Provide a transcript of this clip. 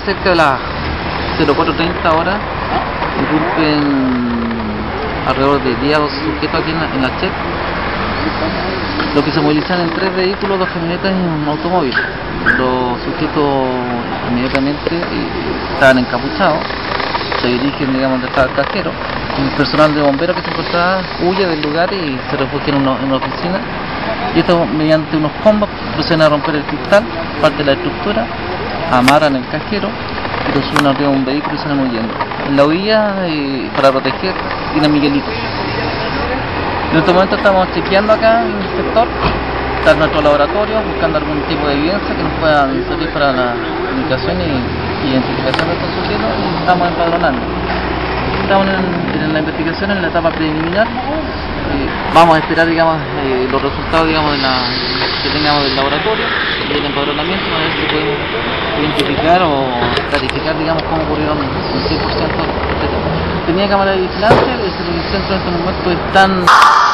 cerca de las 04:30 horas irrumpen alrededor de 10 o 12 sujetos aquí en la CHEC, los que se movilizan en 3 vehículos, 2 camionetas y un automóvil. Los sujetos inmediatamente estaban encapuchados, se dirigen, digamos, donde estaba el cajero. El personal de bomberos que se encontraba huye del lugar y se refugia en una oficina, y esto mediante unos combos proceden a romper el cristal, parte de la estructura, amarran el cajero y lo suben arriba de un vehículo y salen huyendo. En la huida, para proteger, tiene Miguelito. En este momento estamos chequeando acá en el sector, está en nuestro laboratorio, buscando algún tipo de evidencia que nos pueda servir para la comunicación y identificación de estos sujetos, y estamos empadronando. Estamos en la investigación, en la etapa preliminar. Vamos a esperar, digamos, los resultados, digamos, que tengamos del laboratorio y del empadronamiento, a ver si podemos identificar o clarificar, digamos, cómo ocurrieron el 100% de este tema. Tenía cámara de vigilancia, el centro en este momento están